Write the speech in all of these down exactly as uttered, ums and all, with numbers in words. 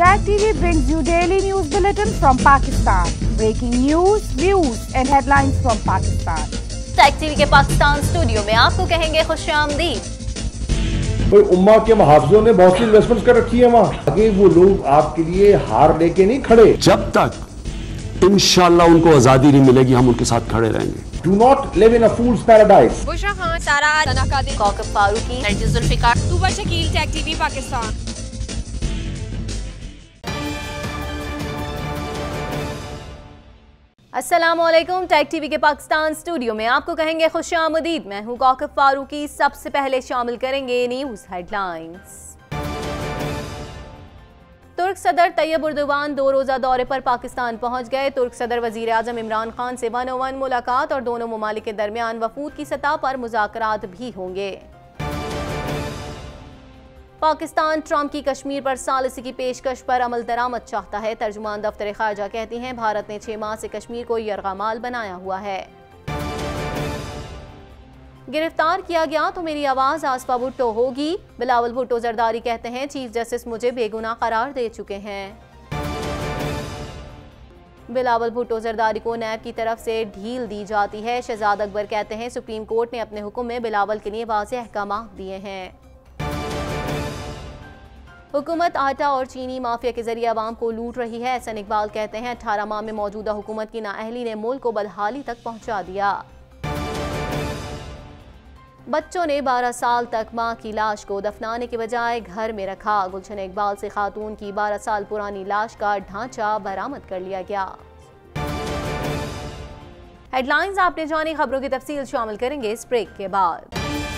Tag T V brings you daily news bulletin from Pakistan. Breaking news, views and headlines from Pakistan. Tag T V के Pakistan studio में आपको कहेंगे खुशामदीद। भाई उम्मा के मुहाफिजों ने बहुत सी इन्वेस्टमेंट कर रखी है वहाँ, आगे वो लोग आपके लिए हार लेके नहीं खड़े। जब तक इंशाल्लाह उनको आजादी नहीं मिलेगी, हम उनके साथ खड़े रहेंगे। Do not live in a fool's paradise. Bushra Khan, Sara तनाकादिर, कोकब फारूकी, जुल्फिकार, तुबा शकील, टैग टीवी पाकिस्तान। अस्सलामुअलैकुम। टैग टीवी के पाकिस्तान स्टूडियो में आपको कहेंगे खुशामदीद। मैं हूं कोकब फारूकी। सबसे पहले शामिल करेंगे न्यूज हेडलाइंस। तुर्क सदर तैयब उर्दवान दो रोजा दौरे पर पाकिस्तान पहुंच गए। तुर्क सदर वजीर आजम इमरान खान से वन ओ वन मुलाकात और दोनों ममालिक के दरमियान वफूद की सतह पर मुज़ाकरात भी होंगे। पाकिस्तान ट्रंप की कश्मीर पर सालिसी की पेशकश पर अमल दरामद चाहता है। तर्जुमान दफ्तर खारजा कहती हैं भारत ने छह माह से कश्मीर को यरगमाल बनाया हुआ है। गिरफ्तार किया गया तो मेरी आवाज आसपा भुट्टो होगी। बिलावल भुट्टो जरदारी कहते हैं चीफ जस्टिस मुझे बेगुनाह करार दे चुके हैं। बिलावल भुट्टो जरदारी को नैब की तरफ से ढील दी जाती है। शहजाद अकबर कहते हैं सुप्रीम कोर्ट ने अपने हुक्म में बिलावल के लिए वाज़ेह अहकाम दिए हैं। हुकूमत आटा और चीनी माफिया के जरिए आवाम को लूट रही है। एहसन इकबाल कहते हैं अठारह माह में मौजूदा हुकूमत की नाअहली ने मुल्क को बदहाली तक पहुंचा दिया। बच्चों ने बारह साल तक मां की लाश को दफनाने के बजाय घर में रखा। गुलशन इकबाल से खातून की बारह साल पुरानी लाश का ढांचा बरामद कर लिया गया। हेडलाइंस आपने जानी, खबरों की तफसील शामिल करेंगे इस ब्रेक के बाद।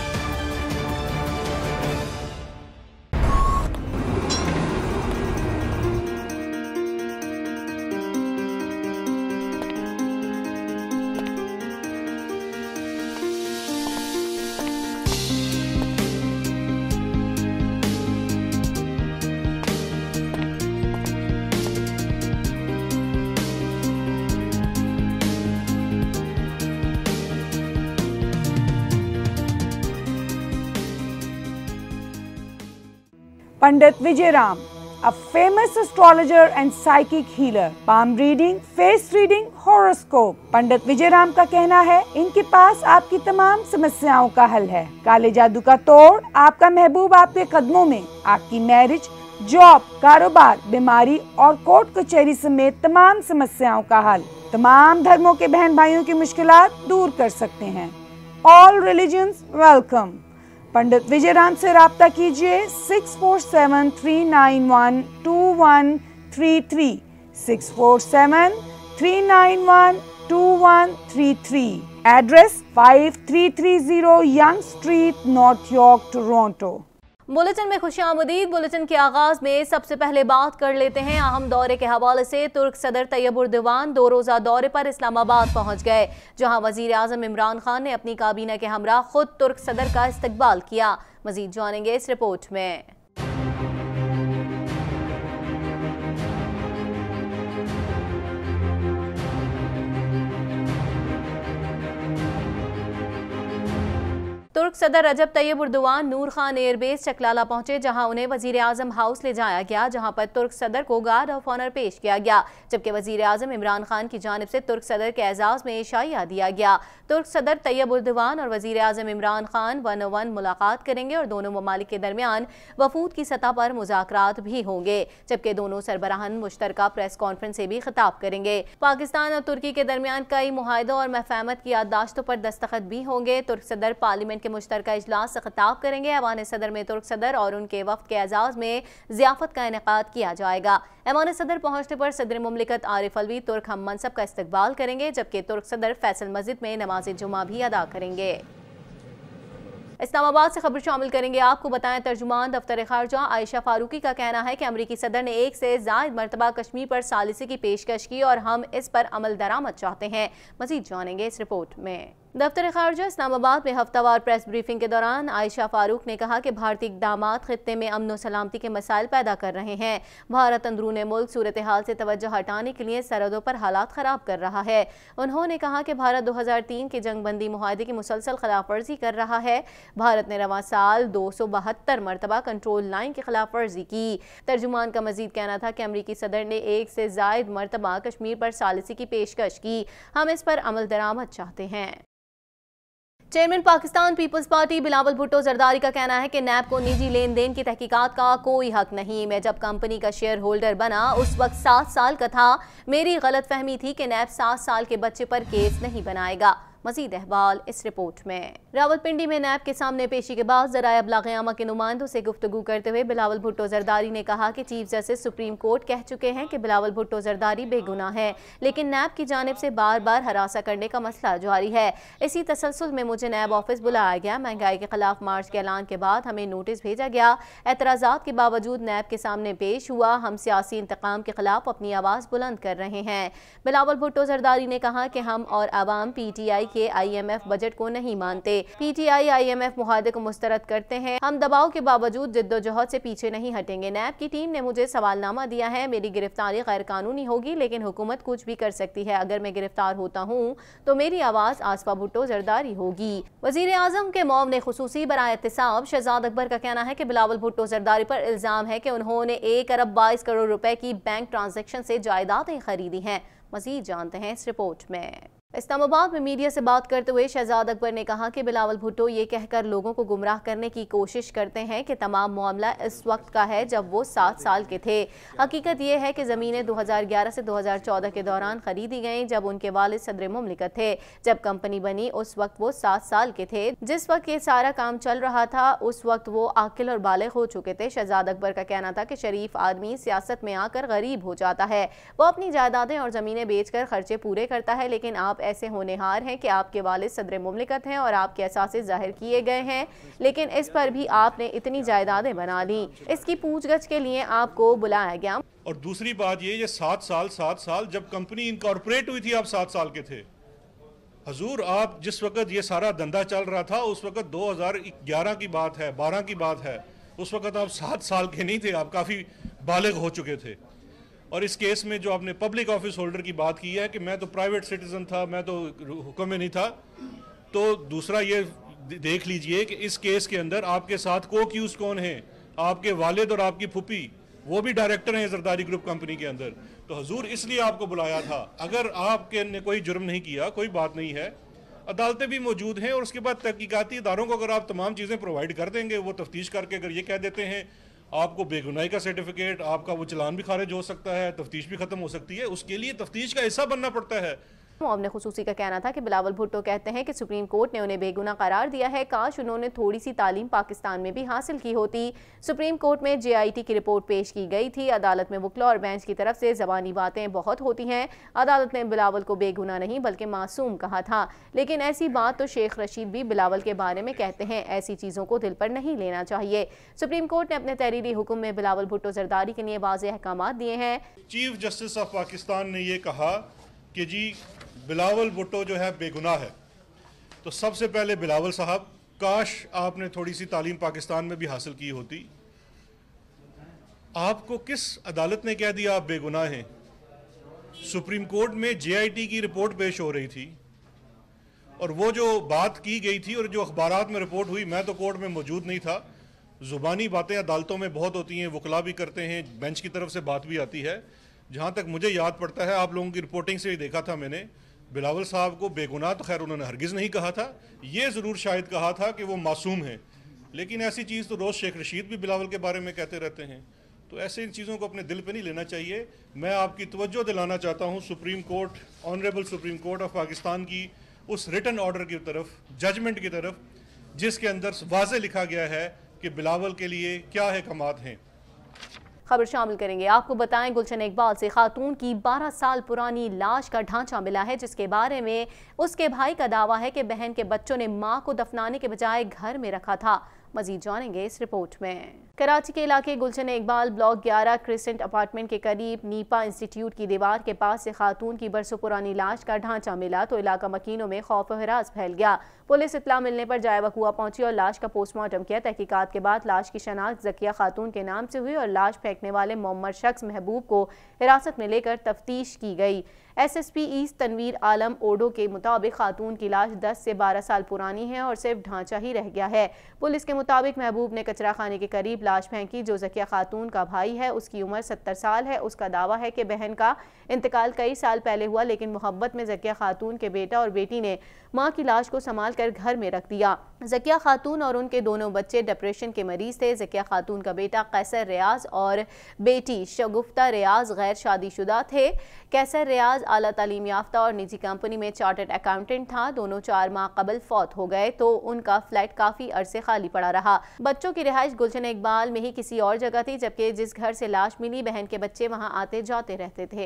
Pandit Vijay Ram, a famous astrologer and psychic healer, palm reading, face reading, horoscope। पंडित विजय राम का कहना है इनके पास आपकी तमाम समस्याओं का हल है। काले जादू का तोड़, आपका महबूब आपके कदमों में। आपकी मैरिज, जॉब, कारोबार, बीमारी और कोर्ट कचहरी समेत तमाम समस्याओं का हल। तमाम धर्मों के बहन भाइयों की मुश्किलात दूर कर सकते हैं। All religions welcome. Pandit Vijay Ram से राब्ता कीजिए six four seven three nine one two one three three six four seven three nine one two one three three. Address five three three zero Yonge Street, North York, Toronto. Bulletin में खुशामदीद। Bulletin के आगाज में सबसे पहले बात कर लेते हैं अहम दौरे के हवाले से। तुर्क सदर तैयब उर्दवान दो रोजा दौरे पर इस्लामाबाद पहुंच गए, जहां वजीर आजम इमरान खान ने अपनी काबीना के हमरा खुद तुर्क सदर का इस्तकबाल किया। मजीद जानेंगे इस रिपोर्ट में। तुर्क सदर Recep Tayyip Erdogan Noor Khan airbase Chaklala पहुंचे, जहां उन्हें वजीर आजम हाउस ले जाया गया, जहां पर तुर्क सदर को गार्ड ऑफ ऑनर पेश किया गया, जबकि वजीर आजम इमरान खान की जानिब से तुर्क सदर के एजाज में इशाइया दिया गया। तुर्क सदर तैयब उर्दवान और वजीर आजम Imran Khan one on one मुलाकात करेंगे और दोनों ममालिक के दरमियान वफूद की सतह पर मुज़ाकरात भी होंगे, जबकि दोनों सरबराहान मुश्तरका प्रेस कॉन्फ्रेंस से भी खिताब करेंगे। पाकिस्तान और तुर्की के दरमियान कई मुआहदों और महफाहमत की याददाश्तों पर दस्तखत भी होंगे। तुर्क सदर पार्लियामेंट के मुश्तरका इजलास से खिताब करेंगे। ऐवान सदर में तुर्क सदर और उनके वफ्द के एजाज में ज़ियाफत का इनेकाद किया जाएगा। ऐवान सदर पहुंचने पर सदर मुमलिकत आरिफ अलवी तुर्क हम मनसब का इस्तकबाल करेंगे, जबकि तुर्क सदर फैसल मस्जिद में नमाज जुमा भी अदा करेंगे। इस्लामाबाद से खबर शामिल करेंगे आपको बताएं तर्जुमान दफ्तर खारजा आयशा फारूकी का कहना है कि अमरीकी सदर ने एक से ज़ायद मरतबा कश्मीर पर सालिसी की पेशकश की और हम इस पर अमल दरामद चाहते हैं। मजीद जानेंगे इस रिपोर्ट में। दफ्तर खारजा इस्लामाबाद में हफ्तावार प्रेस ब्रीफिंग के दौरान आयशा फारूक ने कहा कि भारतीय इक़दामात खित्ते में अमन व सलामती के मसाइल पैदा कर रहे हैं। भारत अंदरून मुल्क सूरत हाल से तवज्जो हटाने के लिए सरहदों पर हालात ख़राब कर रहा है। उन्होंने कहा कि भारत दो हज़ार तीन के जंगबंदी मुआहदे की मुसलसल खिलाफ वर्जी कर रहा है। भारत ने रवां साल दो सौ बहत्तर मरतबा कंट्रोल लाइन की खिलाफ वर्जी की। तर्जुमान का मजीद कहना था कि अमरीकी सदर ने एक से जायद मरतबा कश्मीर पर सालिसी की पेशकश की। हम इस पर अमल दरामद चाहते हैं। Chairman Pakistan Peoples Party Bilawal Bhutto Zardari का कहना है कि नैब को निजी लेन देन की तहकीकात का कोई हक नहीं। मैं जब कंपनी का शेयर होल्डर बना उस वक्त सात साल का था। मेरी गलत फहमी थी कि नैब सात साल के बच्चे पर केस नहीं बनाएगा। मजीद अहवाल इस रिपोर्ट में। रावलपिंडी में नैब के सामने पेशी के बाद ज़राए अब्लाग़-ए-आमा के नुमाइंदों से गुफ्तगू करते हुए बिलावल भुट्टो जरदारी ने कहा कि चीफ जस्टिस सुप्रीम कोर्ट कह चुके हैं कि बिलावल भुट्टो जरदारी बेगुनाह है, लेकिन नैब की जानिब से बार बार हरासा करने का मसला जारी है। इसी तसलसल में मुझे नैब ऑफिस बुलाया गया। महंगाई के खिलाफ मार्च के ऐलान के बाद हमें नोटिस भेजा गया। एतराज़ात के बावजूद नैब के सामने पेश हुआ। हम सियासी इंतकाम के खिलाफ अपनी आवाज़ बुलंद कर रहे हैं। बिलावल भुट्टो जरदारी ने कहा कि हम और आवाम पी टी आई के आई एम एफ बजट को नहीं मानते। P T I I M F मुआहदे को मुस्तरद करते हैं। हम दबाव के बावजूद जिद्दोजहद से पीछे नहीं हटेंगे। नैब की टीम ने मुझे सवालनामा दिया है। मेरी गिरफ्तारी गैर कानूनी होगी, लेकिन हुकूमत कुछ भी कर सकती है। अगर मैं गिरफ्तार होता हूँ तो मेरी आवाज़ आसफा भुट्टो जरदारी होगी। वज़ीर आज़म के मौमने खुसूसी बराए एहतिसाब शहजाद अकबर का कहना है कि बिलावल भुट्टो जरदारी पर इल्ज़ाम है कि उन्होंने एक अरब बाईस करोड़ रुपए की बैंक ट्रांजैक्शन से जायदादें खरीदी हैं। मज़ीद जानते हैं इस रिपोर्ट में। इस्लामाबाद में मीडिया से बात करते हुए शहजाद अकबर ने कहा कि बिलावल भुट्टो ये कहकर लोगों को गुमराह करने की कोशिश करते हैं कि तमाम मामला इस वक्त का है जब वो सात साल के थे। हकीकत ये है कि ज़मीनें दो हज़ार ग्यारह से दो हज़ार चौदह के दौरान खरीदी गईं, जब उनके वालिद सदर मुमलिकत थे। जब कंपनी बनी उस वक्त वो सात साल के थे। जिस वक्त ये सारा काम चल रहा था उस वक्त वो आकिल और बालिग हो चुके थे। शहजाद अकबर का कहना था कि शरीफ आदमी सियासत में आकर गरीब हो जाता है। वो अपनी जायदादें और ज़मीनें बेचकर खर्चे पूरे करता है, लेकिन आप ऐसे होनेहार हैं कि आपके वालिद सदर मुमलिकत हैं और आपके असासे जाहिर किए गए हैं, लेकिन इस पर भी आपने इतनी जायदादें बना ली। इसकी पूछगछ के लिए आपको बुलाया गया। और दूसरी बात ये ये सात साल सात साल जब कंपनी इनकॉर्पोरेट हुई थी आप सात साल के थे। हजूर आप जिस वक्त ये सारा धंधा चल रहा था उस वक्त दो हज़ार ग्यारह की बात है, बारह की बात है। उस वक्त आप सात साल के नहीं थे, आप काफ़ी बालिग हो चुके थे। और इस केस में जो आपने पब्लिक ऑफिस होल्डर की बात की है कि मैं तो प्राइवेट सिटीजन था, मैं तो हुक्म में नहीं था, तो दूसरा ये देख लीजिए कि इस केस के अंदर आपके साथ को एक्यूज कौन है, आपके वालिद और आपकी फुपी, वो भी डायरेक्टर हैं जरदारी ग्रुप कंपनी के अंदर। तो हजूर इसलिए आपको बुलाया था। अगर आपके ने कोई जुर्म नहीं किया, कोई बात नहीं है, अदालतें भी मौजूद हैं और उसके बाद तहकीकाती इदारों को अगर आप तमाम चीज़ें प्रोवाइड कर देंगे, वो तफ्तीश करके अगर ये कह देते हैं आपको बेगुनाही का सर्टिफिकेट, आपका वो चलान भी खारिज हो सकता है, तफ्तीश भी खत्म हो सकती है, उसके लिए तफ्तीश का हिस्सा बनना पड़ता है। मुआवने खुसूसी का कहना था कि बिलावल भुट्टो कहते हैं कि सुप्रीम कोर्ट ने उन्हें बेगुनाह करार दिया है। काश उन्होंने थोड़ी सी तालीम पाकिस्तान में भी हासिल की होती। सुप्रीम कोर्ट में जे आई टी की रिपोर्ट पेश की गई थी। अदालत में वकला और बेंच की तरफ से ज़बानी बातें बहुत होती हैं। अदालत ने बिलावल को बेगुनाह नहीं बल्कि मासूम कहा था, लेकिन ऐसी बात तो शेख रशीद भी बिलावल के बारे में कहते हैं। ऐसी चीज़ों को दिल पर नहीं लेना चाहिए। सुप्रीम कोर्ट ने अपने तहरीरी हुक्म में बिलावल भुट्टो जरदारी के लिए वाज़ेह अहकामात दिए हैं। चीफ जस्टिस ऑफ पाकिस्तान ने यह कहा कि जी बिलावल भुट्टो जो है बेगुनाह है। तो सबसे पहले बिलावल साहब, काश आपने थोड़ी सी तालीम पाकिस्तान में भी हासिल की होती। आपको किस अदालत ने कह दिया आप बेगुनाह हैं? सुप्रीम कोर्ट में जे आई टी की रिपोर्ट पेश हो रही थी और वो जो बात की गई थी और जो अखबारात में रिपोर्ट हुई, मैं तो कोर्ट में मौजूद नहीं था। ज़ुबानी बातें अदालतों में बहुत होती हैं, वकला भी करते हैं, बेंच की तरफ से बात भी आती है। जहाँ तक मुझे याद पड़ता है, आप लोगों की रिपोर्टिंग से ही देखा था मैंने, बिलावल साहब को बेगुनाह तो खैर उन्होंने हरगिज़ नहीं कहा था। ये ज़रूर शायद कहा था कि वो मासूम हैं, लेकिन ऐसी चीज़ तो रोज़ शेख रशीद भी बिलावल के बारे में कहते रहते हैं। तो ऐसे इन चीज़ों को अपने दिल पे नहीं लेना चाहिए। मैं आपकी तवज्जो दिलाना चाहता हूँ Supreme Court, honourable Supreme Court of Pakistan की उस रिटन ऑर्डर की तरफ, जजमेंट की तरफ, जिसके अंदर वाज़े लिखा गया है कि बिलावल के लिए क्या अहकामात हैं। खबर शामिल करेंगे। आपको बताएं, गुलशन इकबाल से खातून की बारह साल पुरानी लाश का ढांचा मिला है, जिसके बारे में उसके भाई का दावा है कि बहन के बच्चों ने मां को दफनाने के बजाय घर में रखा था। मजीद जानेंगे इस रिपोर्ट में। कराची के इलाके गुलशन इकबाल ब्लॉक ग्यारह क्रिसेंट अपार्टमेंट के करीब नीपा इंस्टीट्यूट की दीवार के पास से खातून की बरसों पुरानी लाश का ढांचा मिला तो इलाका मकीनों में खौफ और हिरास फैल गया। पुलिस इत्तला मिलने पर जाए वकुआ पहुंची और लाश का पोस्टमार्टम किया। तहकीकात के बाद लाश की शनाख्त जकिया खातून के नाम से हुई और लाश फेंकने वाले मोहम्मद शख्स महबूब को हिरासत में लेकर तफ्तीश की गई। S S P east Tanveer Alam Odho के मुताबिक खातून की लाश दस से बारह साल पुरानी है और सिर्फ ढांचा ही रह गया है। पुलिस के मुताबिक महबूब ने कचरा खाने के करीब लाश फेंकी। जो जकिया खातून का भाई है उसकी उम्र सत्तर साल है। उसका दावा है कि बहन का इंतकाल कई साल पहले हुआ, लेकिन मोहब्बत में जकिया खातून के बेटा और बेटी ने मां की लाश को संभाल कर घर में रख दिया। जकिया खातून और उनके दोनों बच्चे डिप्रेशन के मरीज थे। जकिया खातून का बेटा कैसर रियाज और बेटी शगुफ्ता रियाज गैर शादीशुदा थे। कैसर रियाज आला तालीम याफ्ता और निजी कंपनी में चार्टर्ड अकाउंटेंट था। दोनों चार माह कबल फौत हो गए तो उनका फ्लैट काफी अरसे खाली पड़ा रहा। बच्चों की रिहाइश गुलशन इकबाल में ही किसी और जगह थी, जबकि जिस घर से लाश मिली बहन के बच्चे वहां आते जाते रहते थे।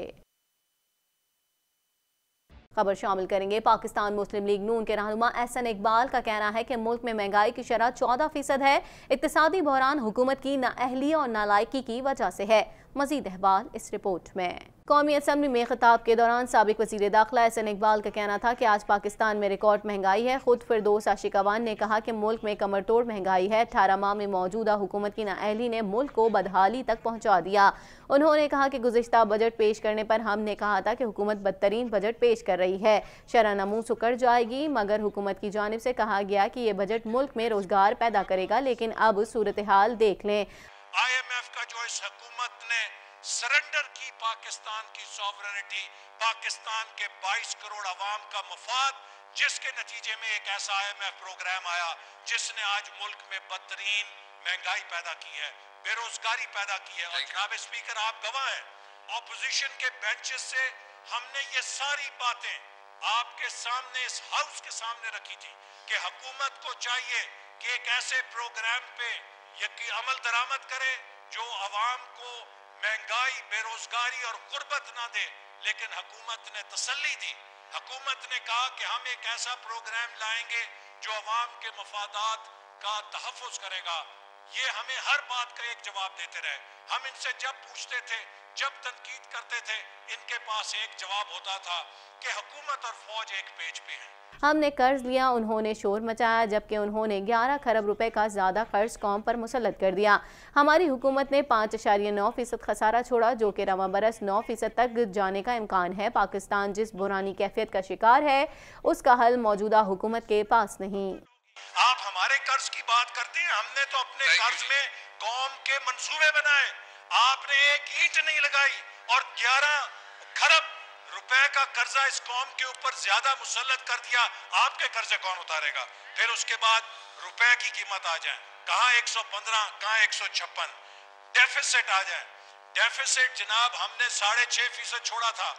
खबर शामिल करेंगे। पाकिस्तान मुस्लिम लीग नून के रहनुमा एहसन इकबाल का कहना है कि मुल्क में महंगाई की शरह चौदह फीसद है। इक्तिसादी बहरान हुकूमत की नाअहली और नालायकी की वजह से है। मजीद अहवाल इस रिपोर्ट में। कौमी असम्बली में खिताब के दौरान साबिक वज़ीर दाखिला एहसन इकबाल का कहना था कि आज पाकिस्तान में रिकॉर्ड महंगाई है। खुद फिरदौस आशिकवान ने कहा कि मुल्क में कमर तोड़ महंगाई है। अठारह माह में मौजूदा हुकूमत की नाअहली ने मुल्क को बदहाली तक पहुँचा दिया। उन्होंने कहा कि गुज़िश्ता बजट पेश करने पर हमने कहा था कि हुकूमत बदतरीन बजट पेश कर रही है, शरह नमू सुकड़ जाएगी, मगर हुकूमत की जानिब से कहा गया कि ये बजट मुल्क में रोजगार पैदा करेगा। लेकिन अब सूरत हाल देख लें। आई एम एफ का जो इस हुकूमत ने सरेंडर की पाकिस्तान की सॉवरेनिटी, पाकिस्तान के बाईस करोड़ अवाम का मफाद, जिसके नतीजे में एक ऐसा आई एम एफ प्रोग्राम आया जिसने आज मुल्क में बदतरीन महंगाई पैदा की है, बेरोजगारी पैदा की है। और जनाब स्पीकर आप गवाह हैं, ऑपोजिशन के बेंचेस से हमने ये सारी बातें आपके सामने इस हाउस के सामने रखी थी कि हुकूमत को चाहिए कि एक ऐसे प्रोग्राम पे यकी अमल दरामद करे जो अवाम को महंगाई, बेरोजगारी और गुर्बत ना दे। लेकिन हुकूमत ने तसल्ली दी। हुकूमत ने कहा कि हम एक ऐसा प्रोग्राम लाएंगे जो अवाम के मफादात का तहफ़्फ़ुज़ करेगा। ये हमें हर बात का एक जवाब देते रहे। हम इनसे जब पूछते थे, जब तनकीद करते थे, इनके पास एक जवाब होता था कि हुकूमत और फौज एक पेज पे है। हमने कर्ज लिया, उन्होंने शोर मचाया, जबकि उन्होंने ग्यारह खरब रुपए का ज्यादा कर्ज कौम पर मुसल्लत कर दिया। हमारी हुकूमत ने पाँच अशारिया नौ फीसद खसारा छोड़ा, जो कि रवा बरस नौ फीसद तक जाने का इम्कान है। पाकिस्तान जिस बुरानी कैफियत का शिकार है उसका हल मौजूदा हुकूमत के पास नहीं। आप हमारे कर्ज की बात करते हैं, हमने तो अपने कर्ज में कौम के मंसूबे बनाए। आपने एक ईंट नहीं लगाई और ग्यारह खरब रुपए का कर्जा इस कौम के ऊपर ज्यादा मुसल्लत कर दिया। आपके कर्जे कौन उतारेगा? फिर उसके बाद रुपए की कीमत आ जाए, कहाँ एक सौ पंद्रह, कहाँ एक सौ छप्पन, डेफिसिट आ जाए। डेफिसिट जनाब हमने साढ़े छह फीसद छोड़ा था,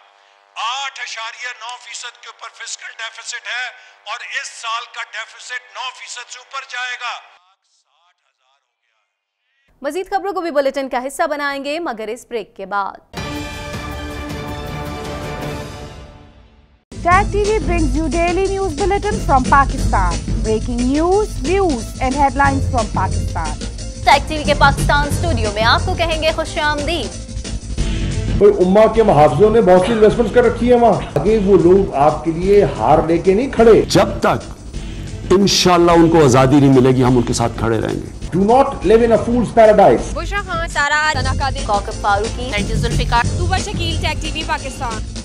आठ अशारिया नौ फीसद के ऊपर फिस्कल डेफिसिट है और इस साल का डेफिसिट नौ फीसद से ऊपर जाएगा। मजीद खबरों को भी बुलेटिन का हिस्सा बनाएंगे, मगर इस ब्रेक के बाद। Tag T V brings you daily news bulletin from Pakistan. Breaking news, views and headlines from Pakistan. Tag TV के पाकिस्तान स्टूडियो में आपको कहेंगे खुशामदीद। कोई उम्मा के मुहाफिजों ने बहुत सी इन्वेस्टमेंट्स कर रखी है वहाँ, आगे वो लोग आपके लिए हार लेके नहीं खड़े। जब तक इंशाल्लाह उनको आजादी नहीं मिलेगी हम उनके साथ खड़े रहेंगे। Do not live in a fool's paradise. Bushra Khan, Sara, Tanaka, Kokab Farooqi, Tag TV Pakistan.